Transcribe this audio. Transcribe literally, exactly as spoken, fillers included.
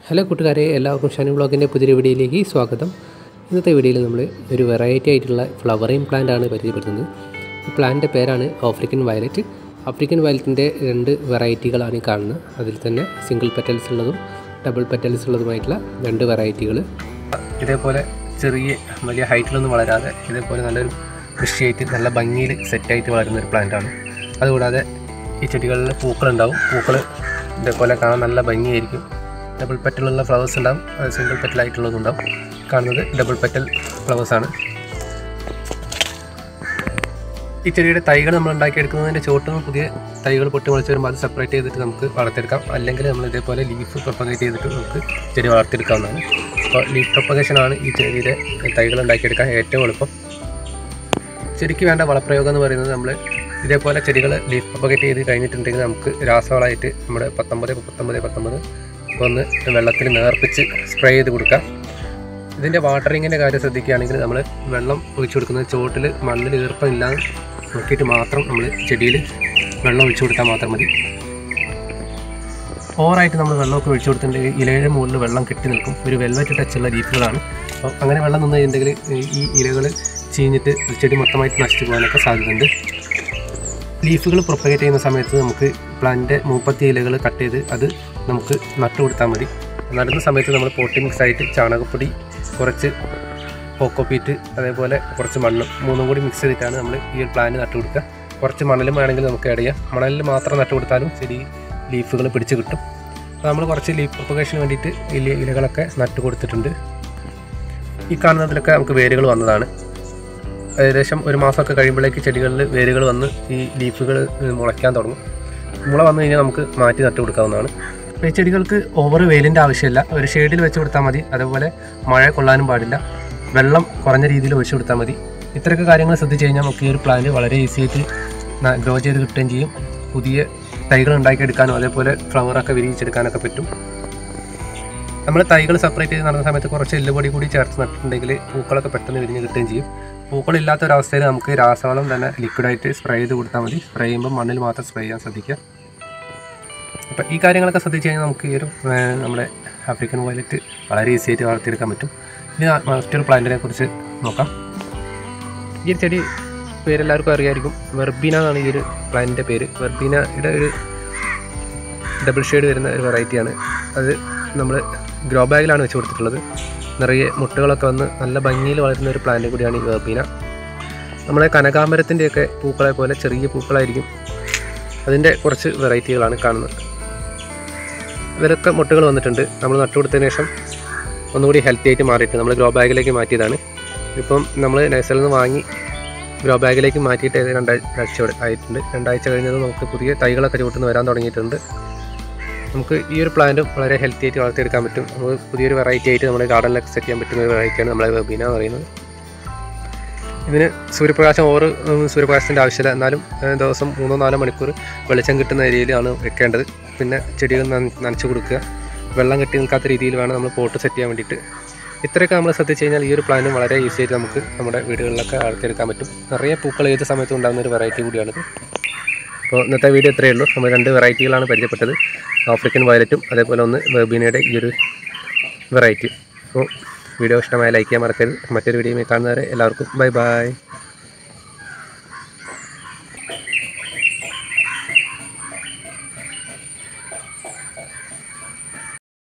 Hello കൂട്ടുകാരെ, എല്ലാവർക്കും ഷാനി വ്ളോഗിൻ്റെ പുതിയൊരു വീഡിയോയിലേക്ക് സ്വാഗതം. ഇന്നത്തെ വീഡിയോയിൽ നമ്മൾ ഒരു വെറൈറ്റി ആയിട്ടുള്ള ഫ്ലവറിങ് പ്ലാന്റ് ആണ് പരിചയപ്പെടുത്തുന്നത്. ഈ പ്ലാന്റിൻ്റെ പേരാണ് ആഫ്രിക്കൻ വയലറ്റ്. ആഫ്രിക്കൻ വയലറ്റിൻ്റെ രണ്ട് വെറൈറ്റികളാണ് ഈ കാണുന്നത്. അതിൽ തന്നെ സിംഗിൾ പെറ്റൽസ് ഉള്ളതും ഡബിൾ പെറ്റൽസ് ഉള്ളതുമായിട്ടുള്ള രണ്ട് വെറൈറ്റികൾ. ഇതേപോലെ ചെറിയ വലിയ ഹൈറ്റിലൊന്നും വളരാതെ ഇതേപോലെ നല്ലൊരു കൃഷിയായിട്ട് നല്ല ഭംഗിയിൽ സെറ്റായിട്ട് വളരുന്ന ഒരു പ്ലാന്റാണ്. അതുകൂടാതെ ഈ ചെടികളിൽ പൂക്കളുണ്ടാവും. പൂക്കൾ ഇതേപോലെ കാണാൻ നല്ല ഭംഗിയായിരിക്കും. ഡബിൾ പെറ്റലുള്ള ഫ്ലവേഴ്സ് ഉണ്ടാവും, അത് സിംഗിൾ പെറ്റലായിട്ടുള്ളതുണ്ടാവും. കാണുന്നത് ഡബിൾ പെറ്റൽ ഫ്ലവേഴ്സാണ്. ഈ ചെടിയുടെ തൈകൾ നമ്മൾ ഉണ്ടാക്കിയെടുക്കുന്നതിൻ്റെ ചുവട്ടിൽ പുതിയ തൈകൾ പൊട്ടി മുളച്ച് വരുമ്പോൾ അത് സെപ്പറേറ്റ് ചെയ്തിട്ട് നമുക്ക് വളർത്തിയെടുക്കാം. അല്ലെങ്കിൽ നമ്മൾ ഇതേപോലെ ലീഫ് പ്രൊപ്പഗേറ്റ് ചെയ്തിട്ട് നമുക്ക് ചെടി വളർത്തിയെടുക്കാവുന്നതാണ്. അപ്പോൾ ലീഫ് പ്രൊപ്പഗേഷനാണ് ഈ ചെടിയുടെ തൈകൾ ഉണ്ടാക്കിയെടുക്കാൻ ഏറ്റവും എളുപ്പം. ചെടിക്ക് വേണ്ട വളപ്രയോഗം എന്ന് പറയുന്നത്, നമ്മൾ ഇതേപോലെ ചെടികൾ ലീഫ് പ്രൊപ്പഗേറ്റ് ചെയ്ത് കഴിഞ്ഞിട്ടുണ്ടെങ്കിൽ നമുക്ക് രാസവളമായിട്ട് നമ്മുടെ പത്തൊമ്പത് പത്തൊമ്പത് പത്തൊമ്പത് ഒന്ന് വെള്ളത്തിൽ നേർപ്പിച്ച് സ്പ്രേ ചെയ്ത് കൊടുക്കാം. ഇതിൻ്റെ വാട്ടറിങ്ങിൻ്റെ കാര്യം ശ്രദ്ധിക്കുകയാണെങ്കിൽ നമ്മൾ വെള്ളം ഒഴിച്ചു കൊടുക്കുന്നത് ചുവട്ടിൽ മണ്ണിൽ ഈർപ്പം ഇല്ലാതെ നോക്കിയിട്ട് മാത്രം നമ്മൾ ചെടിയിൽ വെള്ളം ഒഴിച്ചു കൊടുത്താൽ മാത്രം മതി. ഓവറായിട്ട് നമ്മൾ വെള്ളമൊക്കെ ഒഴിച്ചു കൊടുത്തിട്ടുണ്ടെങ്കിൽ ഇലയുടെ മുകളിൽ വെള്ളം കെട്ടി നിൽക്കും. ഒരു വെൽവെറ്റ് ടച്ചുള്ള ലീഫുകളാണ്. അപ്പോൾ അങ്ങനെ വെള്ളം നിന്ന് കഴിഞ്ഞിട്ടുണ്ടെങ്കിൽ ഈ ഇലകൾ ചീഞ്ഞിട്ട് ചെടി മൊത്തമായിട്ട് നശിച്ചു പോകാനൊക്കെ സാധ്യതയുണ്ട്. ലീഫുകൾ പ്രൊപ്പഗേറ്റ് ചെയ്യുന്ന സമയത്ത് നമുക്ക് പ്ലാന്റിൻ്റെ മൂപ്പത്തി ഇലകൾ കട്ട് ചെയ്ത് അത് നമുക്ക് നട്ടു കൊടുത്താൽ മതി. നടുന്ന സമയത്ത് നമ്മൾ പോട്ടി മിക്സ് ആയിട്ട് ചാണകപ്പൊടി, കുറച്ച് കോക്കോപീറ്റ്, അതേപോലെ കുറച്ച് മണ്ണ് മൂന്നും കൂടി മിക്സ് ചെയ്തിട്ടാണ് നമ്മൾ ഈ ഒരു പ്ലാന്റ് നട്ടു കൊടുക്കുക. കുറച്ച് മണലും വേണമെങ്കിൽ നമുക്ക് ആഡ് ചെയ്യാം. മണലിൽ മാത്രം നട്ടു കൊടുത്താലും ചെടി ലീഫുകൾ പിടിച്ച് കിട്ടും. അപ്പോൾ നമ്മൾ കുറച്ച് ലീഫ് പ്രൊപ്പഗേഷന് വേണ്ടിയിട്ട് ഇല ഇലകളൊക്കെ നട്ടു കൊടുത്തിട്ടുണ്ട്. ഈ കാണുന്നതിലൊക്കെ നമുക്ക് വേരുകൾ വന്നതാണ്. ഏകദേശം ഒരു മാസമൊക്കെ കഴിയുമ്പോഴേക്ക് ചെടികളിൽ വേരുകൾ വന്ന് ഈ ലീഫുകൾ മുളയ്ക്കാൻ തുടങ്ങും. മുള വന്നു കഴിഞ്ഞാൽ നമുക്ക് മാറ്റി നട്ടു കൊടുക്കാവുന്നതാണ്. ഈ ചെടികൾക്ക് ഓവർ വെയിലിൻ്റെ ആവശ്യമില്ല, ഒരു ഷെയ്ഡിൽ വെച്ച് കൊടുത്താൽ മതി. അതേപോലെ മഴ കൊള്ളാനും പാടില്ല, വെള്ളം കുറഞ്ഞ രീതിയിൽ ഒഴിച്ചു കൊടുത്താൽ മതി. ഇത്രയൊക്കെ കാര്യങ്ങൾ ശ്രദ്ധിച്ച് കഴിഞ്ഞാൽ നമുക്ക് ഈ ഒരു പ്ലാന്റ് വളരെ ഈസി ആയിട്ട് ഗ്രോ ചെയ്ത് കിട്ടുകയും ചെയ്യും. പുതിയ തൈകൾ ഉണ്ടാക്കിയെടുക്കാനും അതേപോലെ ഫ്ലവറൊക്കെ വിരിയിച്ചെടുക്കാനൊക്കെ പറ്റും. നമ്മൾ തൈകൾ സെപ്പറേറ്റ് ചെയ്ത് നടന്ന സമയത്ത് കുറച്ച് എല്ലുപൊടി കൂടി ചേർത്ത് നട്ടിട്ടുണ്ടെങ്കിൽ പൂക്കളൊക്കെ പെട്ടെന്ന് വിരിഞ്ഞ് കിട്ടുകയും ചെയ്യും. പൂക്കളില്ലാത്തൊരവസ്ഥയിൽ നമുക്ക് രാസവളം തന്നെ ലിക്വിഡായിട്ട് സ്പ്രേ ചെയ്ത് കൊടുത്താൽ മതി. സ്പ്രേ ചെയ്യുമ്പോൾ മണ്ണിൽ മാത്രം സ്പ്രേ ചെയ്യാൻ ശ്രദ്ധിക്കുക. അപ്പോൾ ഈ കാര്യങ്ങളൊക്കെ ശ്രദ്ധിച്ച് കഴിഞ്ഞാൽ നമുക്ക് ഈ ഒരു നമ്മുടെ ആഫ്രിക്കൻ വയലറ്റ് വളരെ ഈസി ആയിട്ട് വളർത്തിയെടുക്കാൻ പറ്റും. ഇനി മറ്റൊരു പ്ലാന്റിനെ കുറിച്ച് നോക്കാം. ഈ ഒരു ചെടി പേരെല്ലാവർക്കും അറിയാമായിരിക്കും. വെർബീന എന്നാണ് ഈ ഒരു പ്ലാന്റിൻ്റെ പേര്. വെർബീനയുടെ ഒരു ഡബിൾ ഷെയ്ഡ് വരുന്ന ഒരു വെറൈറ്റിയാണ്. അത് നമ്മൾ ഗ്രോ ബാഗിലാണ് വെച്ച് കൊടുത്തിട്ടുള്ളത്. നിറയെ മുട്ടുകളൊക്കെ വന്ന് നല്ല ഭംഗിയിൽ വളരുന്ന ഒരു പ്ലാന്റ് കൂടിയാണ് ഈ വെർബീന. നമ്മളെ കനകാമ്പരത്തിൻ്റെയൊക്കെ പൂക്കളെ പോലെ ചെറിയ പൂക്കളായിരിക്കും. അതിൻ്റെ കുറച്ച് വെറൈറ്റികളാണ് കാണുന്നത്. ഇവരൊക്കെ മുട്ടുകൾ വന്നിട്ടുണ്ട്. നമ്മൾ നട്ടു കൊടുത്തതിന് ശേഷം ഒന്നുകൂടി ഹെൽത്തി ആയിട്ട് മാറിയിട്ട് നമ്മൾ ഗ്രോ ബാഗിലേക്ക് മാറ്റിയതാണ്. ഇപ്പം നമ്മൾ നഴ്സറിയിൽ നിന്ന് വാങ്ങി ഗ്രോ ബാഗിലേക്ക് മാറ്റിയിട്ട് രണ്ടാഴ്ച ആയിട്ടുണ്ട്. രണ്ടാഴ്ച കഴിഞ്ഞത് നമുക്ക് പുതിയ തൈകളൊക്കെ ചുവട്ടുന്ന് വരാൻ തുടങ്ങിയിട്ടുണ്ട്. നമുക്ക് ഈ ഒരു പ്ലാന്റും വളരെ ഹെൽത്തി ആയിട്ട് വളർത്തിയെടുക്കാൻ പറ്റും. നമുക്ക് പുതിയൊരു വെറൈറ്റി ആയിട്ട് നമ്മുടെ ഗാർഡനിലൊക്കെ സെറ്റ് ചെയ്യാൻ പറ്റുന്ന ഒരു വെറൈറ്റിയാണ് നമ്മളെ വെർബീന എന്ന് പറയുന്നത്. ഇതിന് സൂര്യപ്രകാശം ഓവർ സൂര്യപ്രകാശത്തിൻ്റെ ആവശ്യമില്ല. എന്നാലും ദിവസം മൂന്നോ നാലോ മണിക്കൂർ വെളിച്ചം കിട്ടുന്ന ഏരിയയിലാണ് വെക്കേണ്ടത്. പിന്നെ ചെടികൾ നനച്ച് കൊടുക്കുക. വെള്ളം കെട്ടി നിൽക്കാത്ത രീതിയിൽ വേണം നമ്മൾ പോട്ട് സെറ്റ് ചെയ്യാൻ വേണ്ടിയിട്ട്. ഇത്രയൊക്കെ നമ്മൾ ശ്രദ്ധിച്ച് കഴിഞ്ഞാൽ ഈ ഒരു പ്ലാന്റും വളരെ ഈസി ആയിട്ട് നമുക്ക് നമ്മുടെ വീടുകളിലൊക്കെ വളർത്തിയെടുക്കാൻ പറ്റും. നിറയെ പൂക്കൾ ഏത് സമയത്തും ഉണ്ടാകുന്ന ഒരു വെറൈറ്റി കൂടിയാണിത്. അപ്പോൾ ഇന്നത്തെ വീഡിയോ ഇത്രയേ ഉള്ളൂ. നമ്മൾ രണ്ട് വെറൈറ്റികളാണ് പരിചയപ്പെട്ടത്, ആഫ്രിക്കൻ വയലറ്റും അതേപോലെ ഒന്ന് വെർബീനയുടെ ഈ ഒരു വെറൈറ്റി. അപ്പോൾ വീഡിയോ ഇഷ്ടമായ ലൈക്ക് ചെയ്യാൻ മറക്കരുത്. മറ്റൊരു വീഡിയോയിൽ കാണുന്നവരെ എല്ലാവർക്കും ബൈ ബൈ.